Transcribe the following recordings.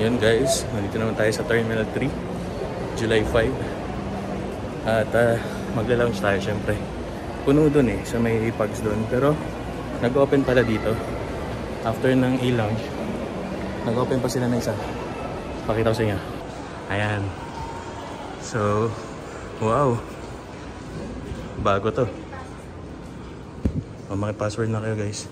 Yun guys, nandito naman tayo sa Terminal 3, July 5. At magla-lounge tayo syempre. Puno dun sa may Pugs dun. Pero nag-open pala dito. After ng e-lounge, nag-open pa sila ng isa. Pakita ko sa inyo. Ayan. So, wow. Bago to. Maki-password na kayo guys.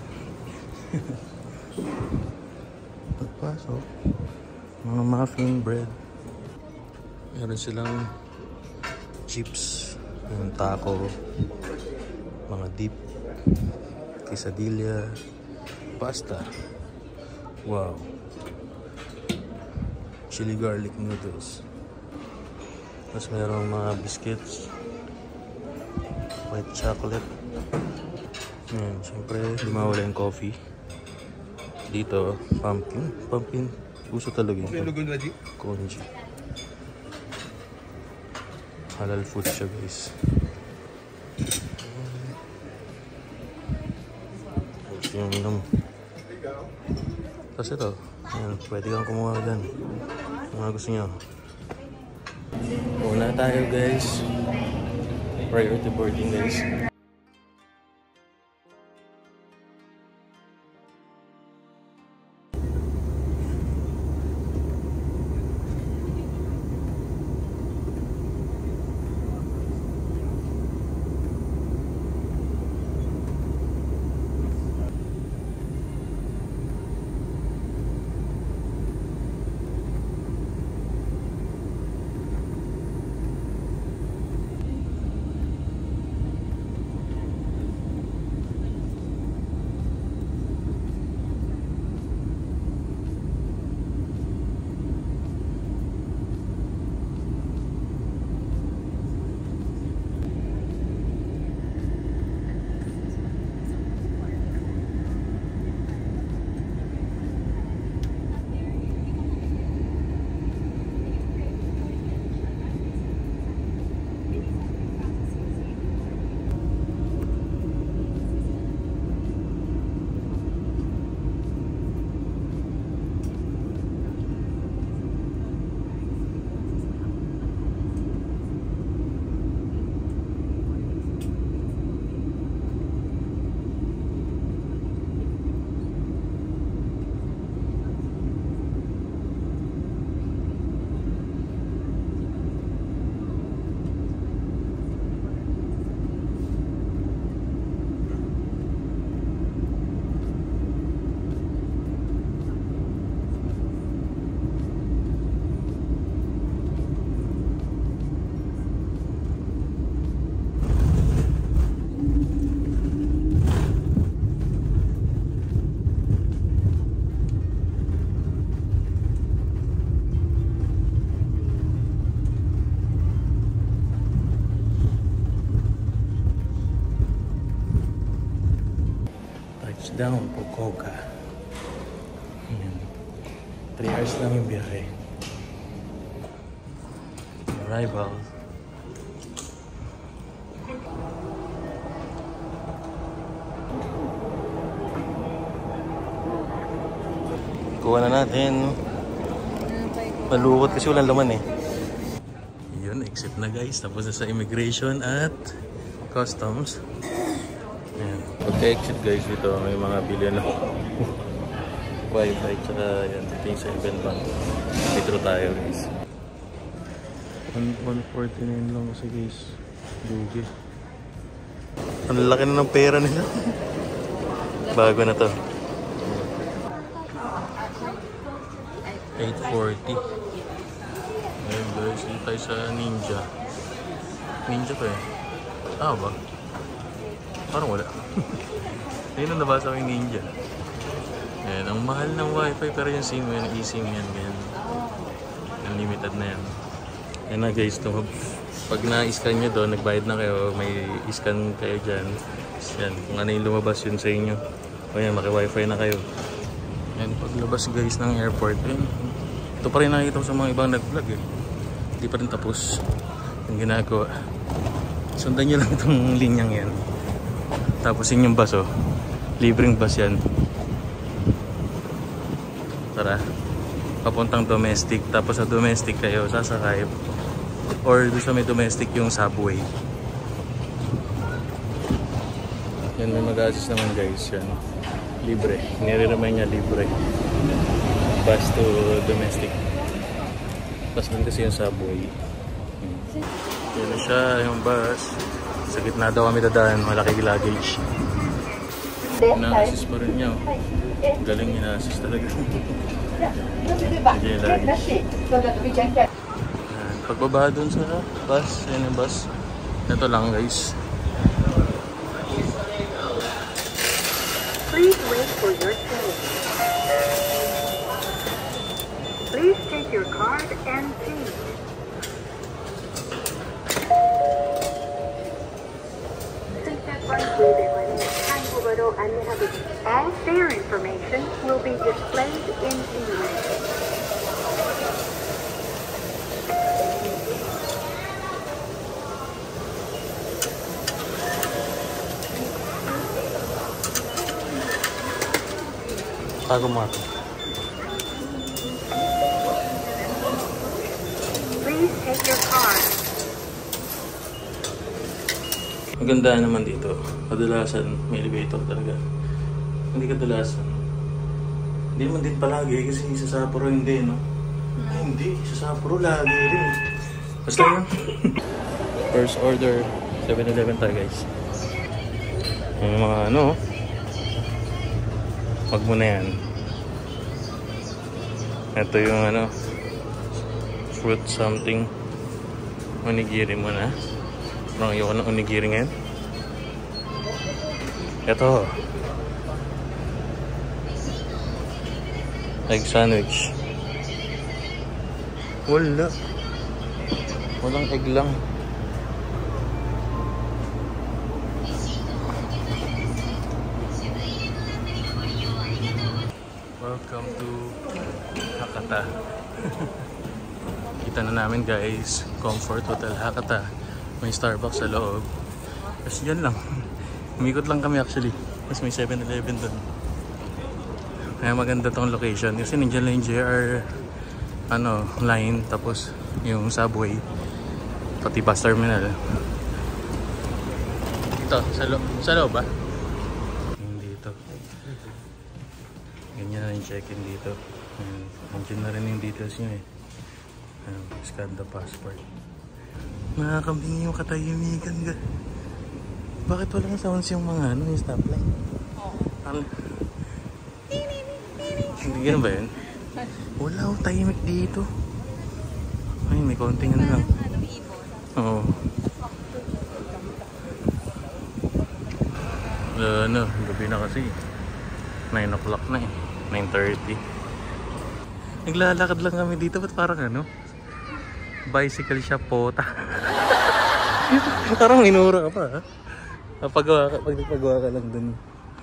Pagpasok. Mga muffin bread. Meron silang chips, yung taco, mga dip, quesadilla, pasta. Wow. Chili garlic noodles. Tapos merong mga biscuits, white chocolate. Siyempre, di mawala yung coffee. Dito, pumpkin. Uso talaga yun. Congee. Halal food siya guys. Yung inom. Tapos ito, ayan, pwede kang kumuha dyan. Mga gusto nyo. Una tayo guys. Priority boarding guys. Down Fukuoka. 3 hours lang yung biyahe. Arrival. Kuha na natin. Malukot kasi walang laman Yun, exit na guys. Tapos na sa immigration at customs. Pagka-exit guys dito, may mga billion na Wi-Fi, tsaka yan, ito yung 7 bank. Metro tayo guys. 149 lang kasi guys. Dugi. Ang laki na ng pera nila. Bago na to. 840. Ayun guys, dito tayo sa Ninja. Ninja to ba? Parang wala. Ayun ang nabasa ko yung Ninja. Ayan, ang mahal ng wifi pero yung SIM yan, eSIM yan. Ganyan. Unlimited na yan. Ayan na guys, pag na-scan nyo doon, nagbayad na kayo, may scan kayo dyan. Yan, kung ano yung lumabas yun sa inyo. O yan, maki-wifi na kayo. Ayan, paglabas guys ng airport. Ayan, ito pa rin nakikita ko sa mga ibang nag-vlog Hindi pa rin tapos yung ginagawa. Sundan nyo lang itong linyang yan. Tapos yun yung bus libreng bus yan. Tara. papuntang domestic. Tapos sa domestic kayo sasakay. Or doon sa may domestic yung subway. Yan, may mag-assist naman guys. Yan. Libre. Nire-remind niya libre. Bus to domestic. Tapos din kasi yung subway. Yan na siya, yung bus. Sa gitna daw kami dadaan, malaki luggage. Ina-assist pa rin niya. Galing ina-assist talaga. Sige, luggage. Pagbaba dun sa bus, yan yung bus. Ito lang guys. Please wait for your change. Please take your card and change. All fare information will be displayed in English. Tago mo ako. Please take your card. Maganda naman dito. Kadalasan may elevator talaga. Hindi kadalasan. Hindi naman din palagi kasi sa Sapporo hindi, no? Ay, hindi. Sa Sapporo lagi rin. Basta yun. First order 7-Eleven tayo guys. Yung mga ano, wag mo na yan. Ito yung ano, fruit something. Onigiri mo na. Parang ayoko ng onigiri ngayon. Ito. Egg sandwich. Wala. Walang egg lang. Welcome to Hakata. Kita na namin guys, Comfort Hotel Hakata. May Starbucks sa loob. Tapos dyan lang. Umikot lang kami actually. Tapos may 7-Eleven dun. Kaya maganda tong location. Kasi nandiyan lang yung JR line. Tapos yung subway. Pati bus terminal. Ito, sa loob ba? Dito. Ganyan na yung check-in dito. Nandiyan na rin yung details nyo eh. Scan the passport. Nakakambing yung katahimikan. Bakit walang sounds yung mga yung stoplight? Oo. Hindi ganun ba yun? Wala, tahimik dito. Ay, may konting ano lang. Oo. Gabi na kasi. 9 o'clock na eh. 9:30. Naglalakad lang kami dito. Ba't parang bicycle shop pota. Parang minura ka pa ha? Pag nagpagawa ka lang dun.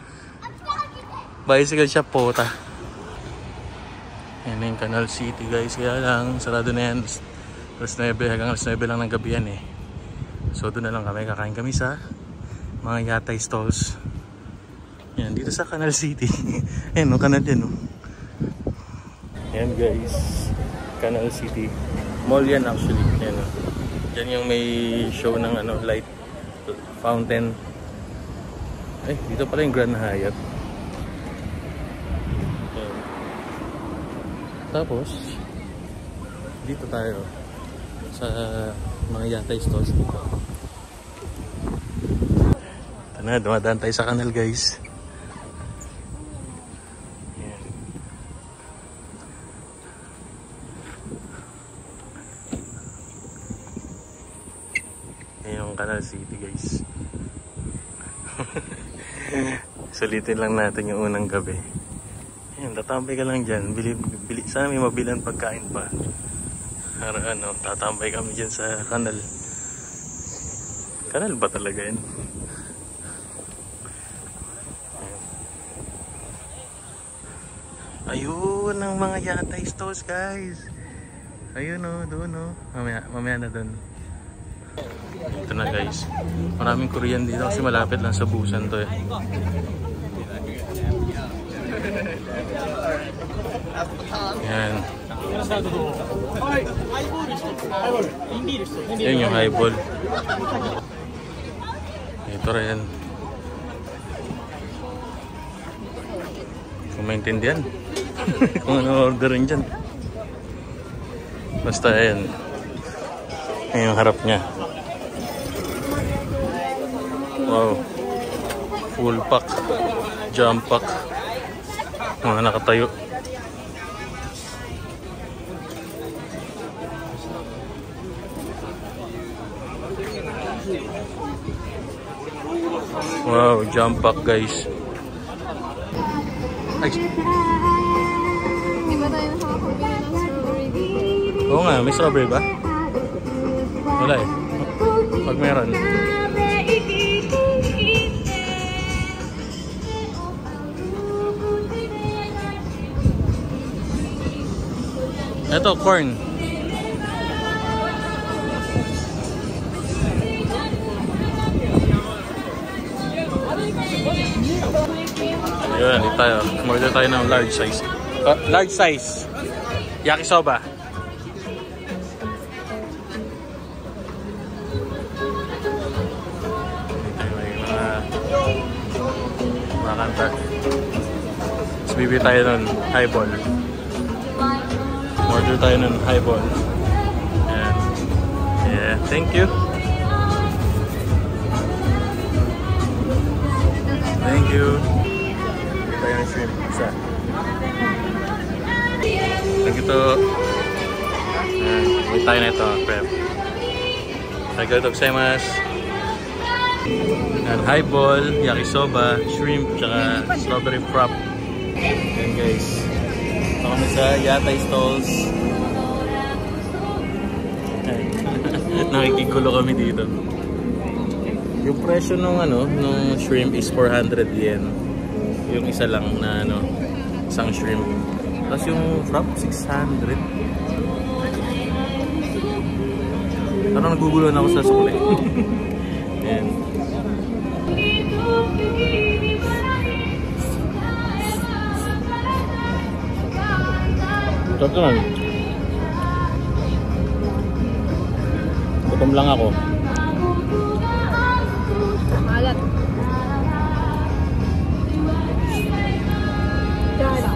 Bicycle shop pota. Yan yung Canal City guys. Kaya lang sarado na yan. Alas 9 hanggang alas 9 lang ng gabi yan eh. So doon na lang kami. Kakain kami sa mga yatay stalls. Yan dito sa Canal City. Ayan o, kanal yan o. Yan guys, Canal City Mall yan actually. Yan o. Yan yung may show ng light fountain. Ay, dito pala yung Grand Hyatt. Yan. Tapos dito tayo sa mga yatay stores dito. Ito na, dumadaan tayo sa canal guys. Canal City guys. Sulitin lang natin yung unang gabi. Ayan, tatambay ka lang dyan. Bili, sana may mabilan pagkain pa. Para tatambay kami dyan sa kanal. Kanal ba talaga yan? Ayun ang mga yatay stores guys. Ayun doon mamaya na doon. Ito na guys, maraming Korean dito kasi malapit lang sa Busan to eh. Yan, Yan yung highball. Ito rin. Kung maintindihan. Kung ano orderin dyan. Basta yan. Yan yung harap niya. Wow. Full pack. Jump pack. Mga nakatayo. Wow, jump pack guys. Ay. Di ba tayo nakakabili ng strawberry dito? Oo nga, may strawberry ba? Wala eh. Pag meron. Ito, corn. Ayun, dito tayo. Order tayo ng large size. Large size. Yakisoba. Dito may mga kanta. Tapos bibili tayo ng highball. Order tayo ng highball. And, yeah, thank you. Thank you. Bibili tayo ng shrimp. Isa. Thank you to. Bibili tayo na ito. Prep. Arigatou gozaimasu. And highball, yakisoba, shrimp, tsaka strawberry frap. Ayan guys. Ito kami sa Yatay Stalls. Nakikigulo kami dito. Yung presyo nung nung shrimp is 400 yen. Yung isa lang na isang shrimp. Tapos yung frap 600. Parang nagugulo na ako sa sukli. Ayan. Sarap naman. Gutom lang ako. Malat. Dala.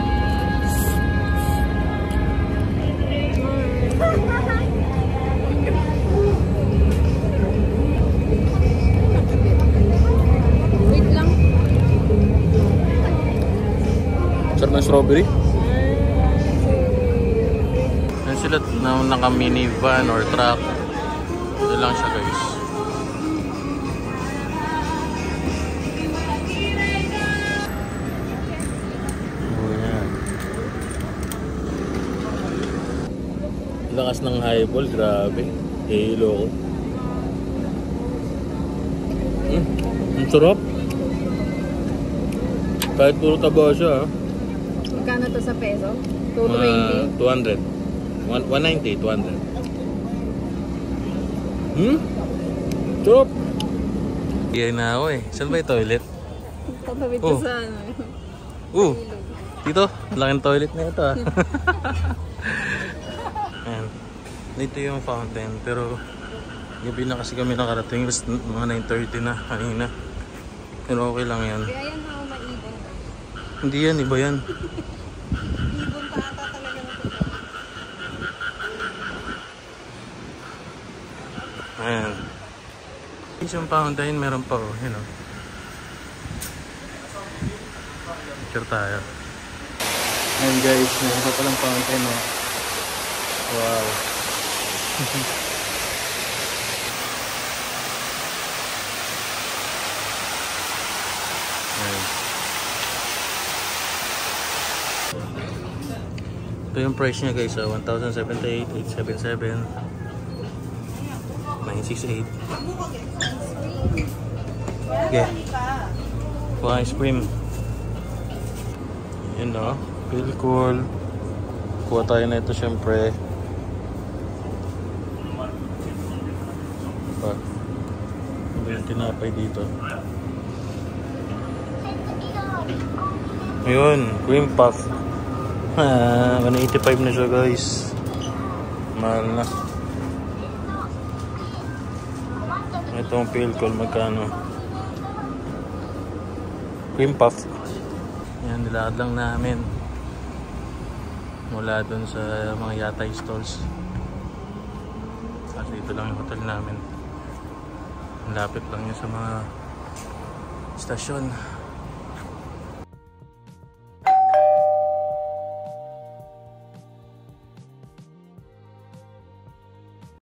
Wait lang. Sarap ng strawberry. Sila na naka minivan or truck. Ito lang siya guys. Oh yan. Lakas ng highball, grabe. Hilo ko. Ang sarap. Kahit puro taba siya. Magkano to sa peso? 220? 200. 190, 200. Sarap! Iyan na ako eh. Saan ba yung toilet? Tatawid Oh. ko sa Dito, laking toilet na ito ah. Ayan. Dito yung fountain, pero gabi na kasi kami nakarating. Mga 9:30 na kanina. Pero okay lang yan. Kaya yan ako maibon. Hindi yan, iba yan. Ibon pa ata talaga na ito. Ayan. Yung fountain, meron pa oh. Yun oh. Picture tayo. Ayan guys, meron pa palang fountain oh. Wow. Ayan. Ito yung price niya guys, 1,078, 877, 968. Okay. For ice cream. Yun no. Feel cool. Kuha tayo na ito syempre. Ano yung tinapay dito? Ayun, cream puff. 185 na siya guys. Mahal na. Itong Philcol magkano? Cream puff. Yan, nilakad lang namin mula dun sa mga yatay stalls. Kasi dito lang yung hotel namin. Lapit lang yun sa mga stasyon.